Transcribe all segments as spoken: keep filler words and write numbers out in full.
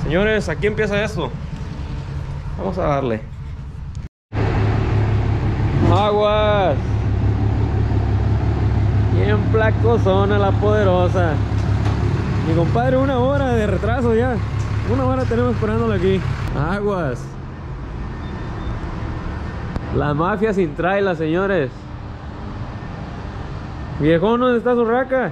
Señores, aquí empieza esto. Vamos a darle. Aguas. Bien placozona la poderosa. Mi compadre, una hora de retraso ya. Una hora tenemos esperándolo aquí. Aguas. La mafia sin traila, señores. Viejón, ¿dónde está su raca?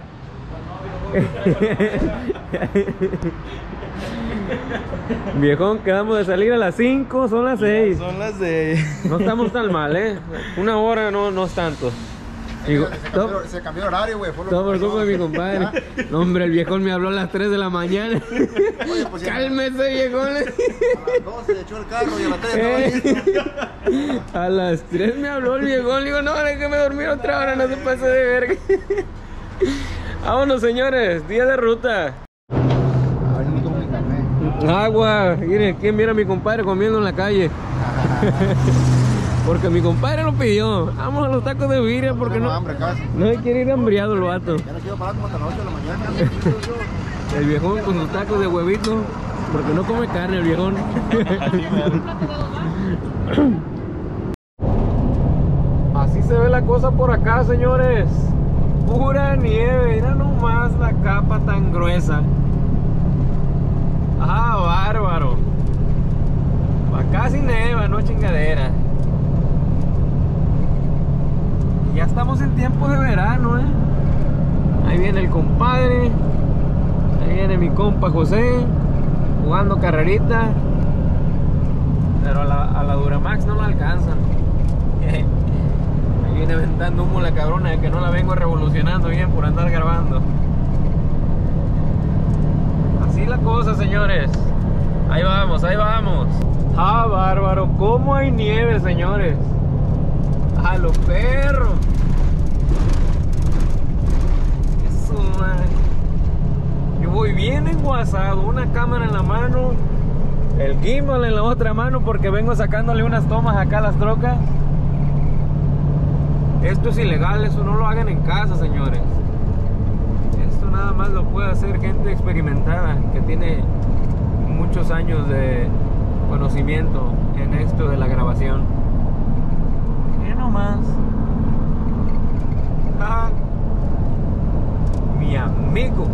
Viejón, quedamos de salir a las cinco, son las seis. Son las seis. No estamos tan mal, eh. Una hora no, no es tanto. Digo, se, cambió, se cambió el horario, güey. Todo por culpa de mi compadre. No, hombre, el viejón me habló a las tres de la mañana. Oye, pues cálmese, viejón. A las dos se echó el carro y a las tres estaba listo. A las tres me habló el viejón. Le digo, no, déjame dormir otra hora, no se pase de verga. Vámonos, señores, día de ruta. Agua. Miren, ¿quién mira a mi compadre comiendo en la calle? Porque mi compadre lo pidió. Vamos a los tacos de birria porque no, hambre casi. No hay que ir hambriado el vato. Ya no quiero parar como hasta las ocho de la mañana. El viejón con sus tacos de huevito, porque no come carne el viejón. Así se ve la cosa por acá, señores. Pura nieve. Mira nomás la capa tan gruesa. Ah, bárbaro. Acá sí neva, no chingadera. Ya estamos en tiempo de verano, eh. Ahí viene el compadre. Ahí viene mi compa José, jugando carrerita. Pero a la, a la Duramax no la alcanzan. Ahí viene aventando humo la cabrona de que no la vengo revolucionando bien por andar grabando. Así la cosa, señores. Ahí vamos, ahí vamos. Ah, bárbaro, cómo hay nieve, señores. A los perros. Eso, man. Yo voy bien enguasado, una cámara en la mano, el gimbal en la otra mano porque vengo sacándole unas tomas acá a las trocas. Esto es ilegal, eso no lo hagan en casa, señores. Esto nada más lo puede hacer gente experimentada que tiene muchos años de conocimiento en esto de la grabación. Miren nomás. Ah, mi amigo.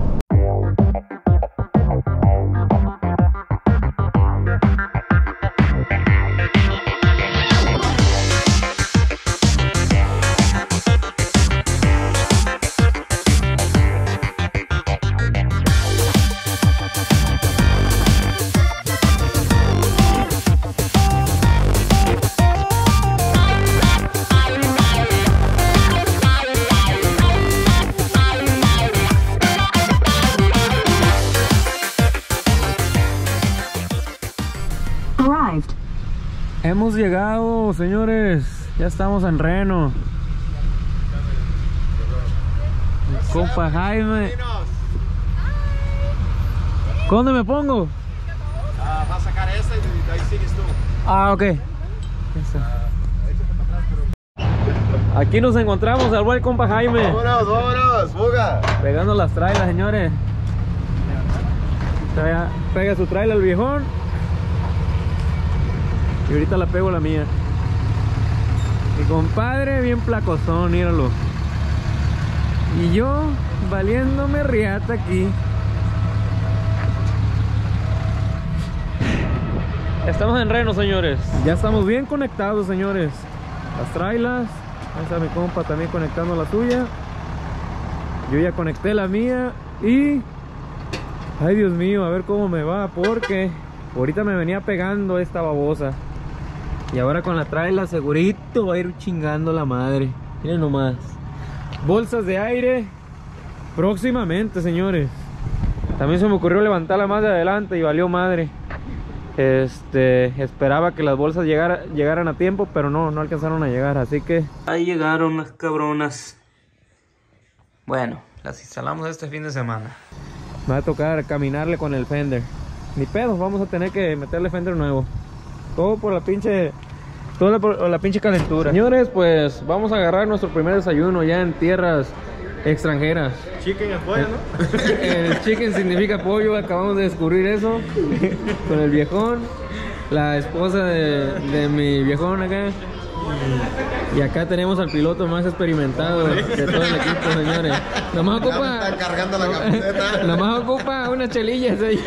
Hemos llegado, señores. Ya estamos en Reno. Compa Jaime. ¿Dónde me pongo? Ah, vas a sacar esta y ahí sigues tú. Ah, ok. Aquí nos encontramos al buen compa Jaime. Vámonos, vámonos, fuga. Pegando las trailas, señores. Pega su traila el viejón. Y ahorita la pego la mía. Mi compadre bien placozón, míralo. Y yo valiéndome riata aquí. Estamos en Reno, señores. Ya estamos bien conectados, señores. Las trailas. Ahí está mi compa también conectando la suya. Yo ya conecté la mía. Y... ay, Dios mío, a ver cómo me va. Porque ahorita me venía pegando esta babosa. Y ahora con la traila segurito va a ir chingando la madre. Miren nomás. Bolsas de aire próximamente, señores. También se me ocurrió levantarla más de adelante y valió madre. Este, esperaba que las bolsas llegara, llegaran a tiempo, pero no, no alcanzaron a llegar, así que... ahí llegaron las cabronas. Bueno, las instalamos este fin de semana. Me va a tocar caminarle con el fender. Ni pedo, vamos a tener que meterle fender nuevo. Todo por la pinche... Toda por la pinche calentura. Señores, pues vamos a agarrar nuestro primer desayuno ya en tierras extranjeras. Chicken es pollo, ¿no? El chicken significa pollo, acabamos de descubrir eso con el viejón, la esposa de, de mi viejón acá. Y acá tenemos al piloto más experimentado de todo el equipo, señores. Nomás ocupa, están cargando la camiseta. nomás ocupa unas chelillas ahí.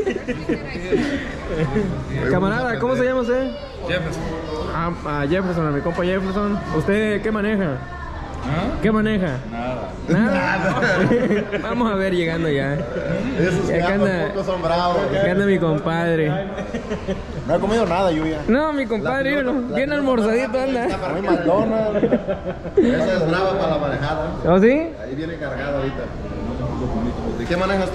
Camarada, ¿cómo se llama usted? Jefferson. Ah, a Jefferson, a mi compa Jefferson. ¿Usted qué maneja? ¿Ah? ¿Qué maneja? Nada. Nada. Vamos a ver llegando ya. Esos Y acá anda, pocos son bravos. acá anda mi compadre. No he comido nada, yo ya. No, mi compadre, La no, pelota- bien la almorzadito pelota anda. está muy McDonald's. Esa es brava para la manejada. ¿Oh, sí? Ahí viene cargado ahorita. ¿De qué manejas tú?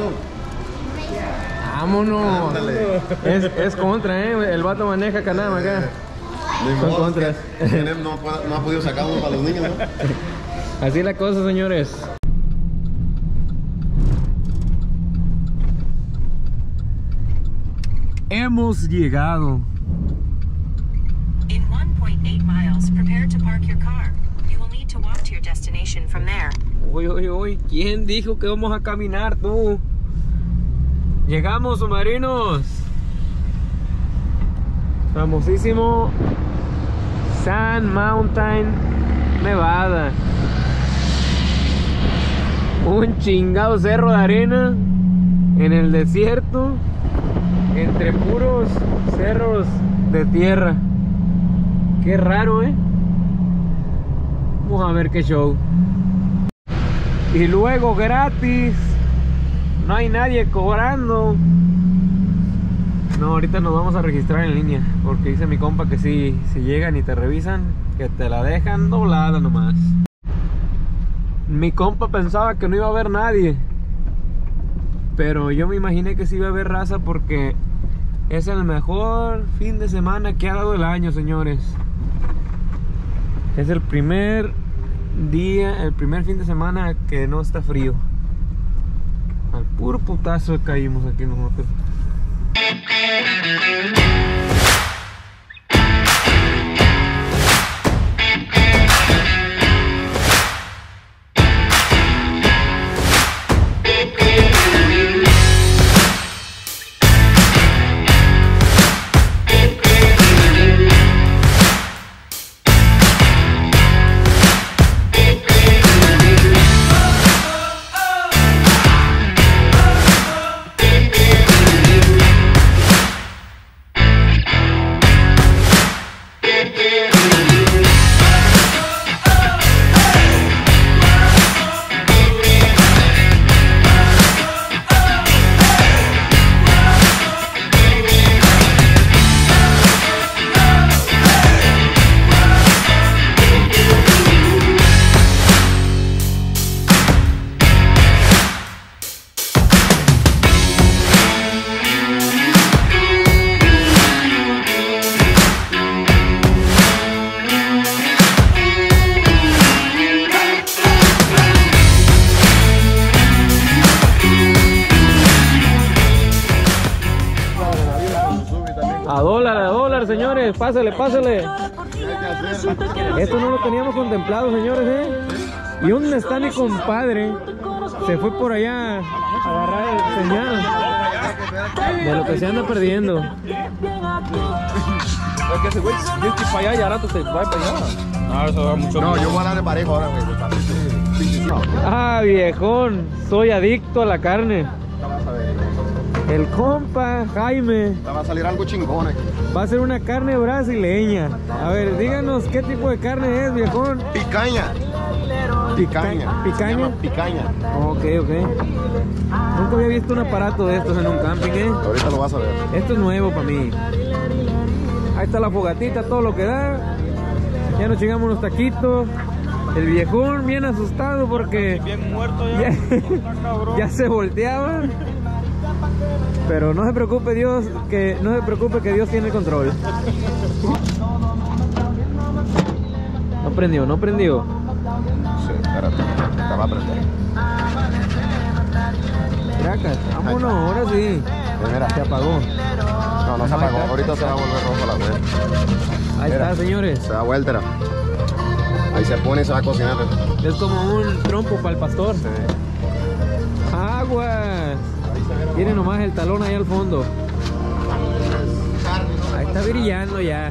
Vámonos. Ándale. Es, es contra, ¿eh? El vato maneja Canam acá. Ni Son modo, contras. que T N M no, puede- no ha podido sacar uno para los niños, ¿no? Así la cosa, señores. Hemos llegado. In one point eight miles, prepare to park your car. You will need to walk to your destination from there. Uy, uy, uy. ¿Quién dijo que vamos a caminar, tú? Llegamos, submarinos. Famosísimo Sand Mountain, Nevada. Un chingado cerro de arena en el desierto, entre puros cerros de tierra. Qué raro, ¿eh? Vamos a ver qué show. Y luego gratis. No hay nadie cobrando. No, ahorita nos vamos a registrar en línea, porque dice mi compa que si, si llegan y te revisan, que te la dejan doblada nomás. Mi compa pensaba que no iba a haber nadie, pero yo me imaginé que sí iba a haber raza, porque es el mejor fin de semana que ha dado el año, señores. Es el primer día, el primer fin de semana que no está frío. Al puro putazo caímos aquí nosotros. A dólar, a dólar, señores. Pásale, pásale. Esto no lo teníamos contemplado, señores, ¿eh? ¿Y dónde está mi compadre? Se fue por allá a agarrar el señal de lo que se anda perdiendo. Es que ese güey, si es que para allá y ahora se va para allá. No, eso va mucho. No, yo voy a dar de parejo ahora, güey. No, Ah, viejón, soy adicto a la carne. El compa Jaime va a salir algo chingón aquí. va a hacer una carne brasileña. A ver, díganos qué tipo de carne es, viejón. Picaña. Picaña. Se ¿Picaña? llama picaña. Ok, ok. Nunca había visto un aparato de estos en un camping, ¿eh? Ahorita lo vas a ver. Esto es nuevo para mí. Ahí está la fogatita, todo lo que da. Ya nos chingamos unos taquitos. El viejón bien asustado porque Bien muerto ya. ya, Está cabrón. ya se volteaba. Pero no se preocupe Dios, que no se preocupe que Dios tiene el control. No prendió, no prendió. Sí, espérate. Te va a prender. Tracas, vámonos, ahora sí. Pues mira. Se apagó. No, no se apagó. Ahorita se va a volver rojo la vez. Ahí Mira. está, señores. Se da vuelta. Ahí se pone y se va a cocinar. Es como un trompo para el pastor. Sí. Aguas. Miren nomás el talón ahí al fondo. Ahí está brillando ya.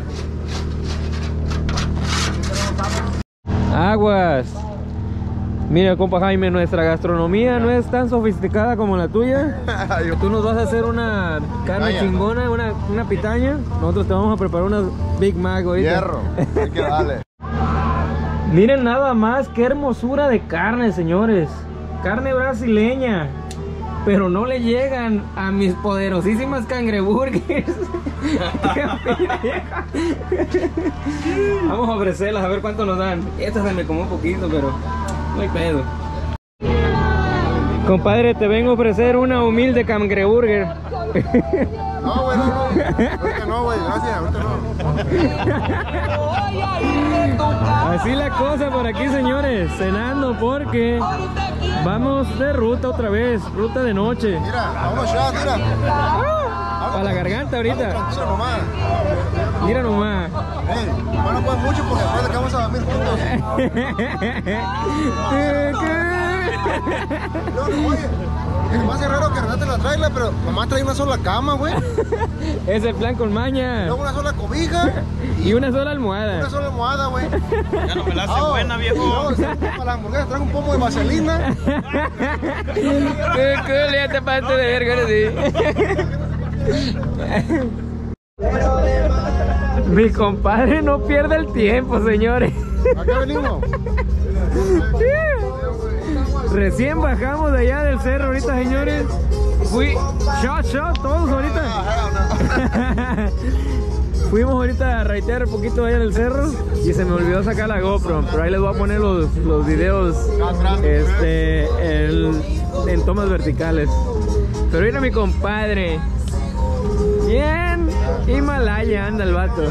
Aguas. Mira, compa Jaime, nuestra gastronomía no es tan sofisticada como la tuya. Tú nos vas a hacer una carne Pitaña. chingona, una, una pitaña. Nosotros te vamos a preparar una Big Mac ahorita. Hierro. Hay que darle. Miren nada más qué hermosura de carne, señores. Carne brasileña. Pero no le llegan a mis poderosísimas cangreburgers. Vamos a ofrecerlas a ver cuánto nos dan. Esta se me comió un poquito, pero no hay pedo. Compadre, te vengo a ofrecer una humilde cangreburger. No, güey, no, no. Ahorita no, güey. Gracias, ahorita no. Así la cosa por aquí, señores. Cenando porque vamos de ruta otra vez. Ruta de noche. Mira, vámonos ya, mira. Para la garganta ahorita. Tranquilo nomás. Mira nomás. Ey, no no puedes mucho porque después de que vamos a dormir juntos. No, no, oye. Es más raro que Renata la traiga, pero mamá trae una sola cama, güey. Es el plan con maña. Luego una sola cobija. Y una sola almohada. Una sola almohada, güey. Ya no me la hace Ah, buena, viejo. y luego, para las hamburguesas traigo un pomo de vaselina. Qué cool, ya te pasaste de verga, sí. Mi compadre no pierde el tiempo, señores. ¿A qué venimos? Recién bajamos de allá del cerro ahorita, señores. Fui shot, shot, todos ahorita. Fuimos ahorita a raitear un poquito allá en el cerro y se me olvidó sacar la GoPro, pero ahí les voy a poner los, los videos este, en, en tomas verticales. Pero mira mi compadre, bien Himalaya anda el vato.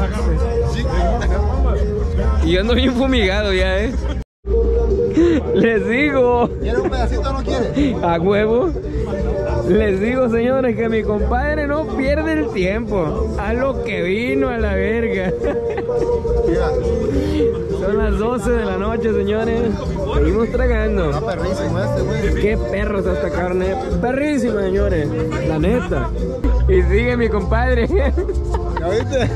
Y yo ando bien fumigado ya, eh. Les digo. ¿Quieres un pedacito o no quieres? A huevo. Les digo, señores, que mi compadre no pierde el tiempo. A lo que vino a la verga. Mira, Son las doce de la noche, señores. Seguimos tragando. está perrísimo este, güey. Qué perro está esta carne. Perrísima, señores. La neta. Y sigue mi compadre. ¿Ya viste?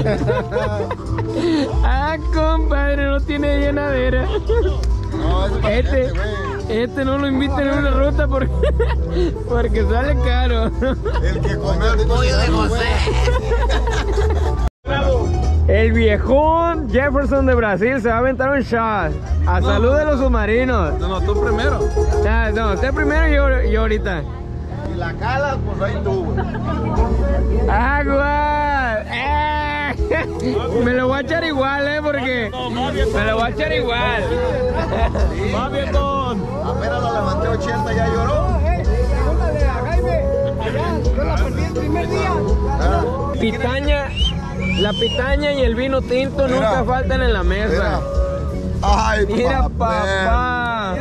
Ah, compadre, no tiene llenadera. No, es para Este, gente, güey. este no lo inviten en una ruta porque, porque sale caro. El que come el pollo de José. El viejón Jefferson de Brasil se va a aventar un shot. A salud de los submarinos. No, no, tú primero. Ah, no, usted primero y yo, yo ahorita. Si la calas, pues ahí tú, güey. ¡Agua! ¡Eh! Me lo voy a echar igual, eh, porque me lo voy a echar igual. Va, viejo. Apenas lo levanté ochenta, ya lloró. Ah, Pitaña, la pitaña y el vino tinto Mira. nunca faltan en la mira. mesa. Ay, Mira, papel. papá.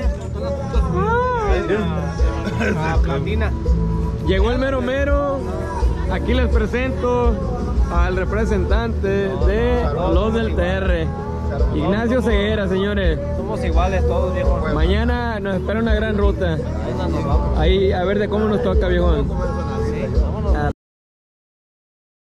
Llegó el mero mero. Aquí les presento al representante de los del T R, Ignacio Ceguera, señores. Somos iguales todos, viejo. Mañana nos espera una gran ruta. Ahí a ver de cómo nos toca, viejón.